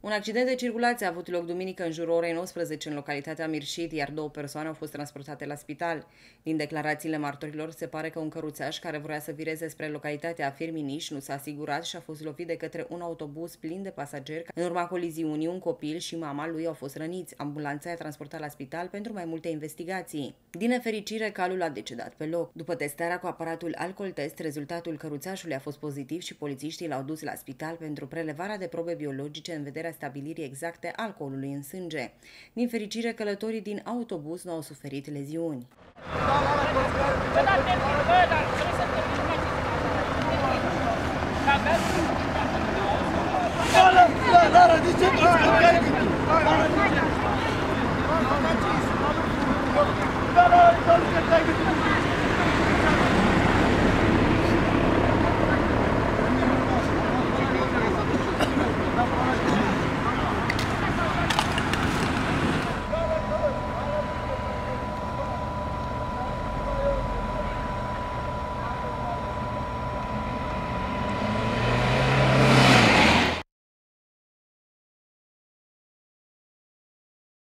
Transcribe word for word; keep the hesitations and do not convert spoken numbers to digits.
Un accident de circulație a avut loc duminică în jurul orei nouăsprezece în localitatea Mirșid, iar două persoane au fost transportate la spital. Din declarațiile martorilor se pare că un căruțaș care vrea să vireze spre localitatea Firminiș nu s-a asigurat și a fost lovit de către un autobuz plin de pasageri. În urma coliziunii, un copil și mama lui au fost răniți. Ambulanța i-a transportat la spital pentru mai multe investigații. Din nefericire, calul a decedat pe loc. După testarea cu aparatul alcool-test, rezultatul căruțașului a fost pozitiv și polițiștii l-au dus la spital pentru prelevarea de probe biologice în vederea stabilirii exacte alcoolului în sânge. Din fericire, călătorii din autobuz nu au suferit leziuni. Lara, Lara,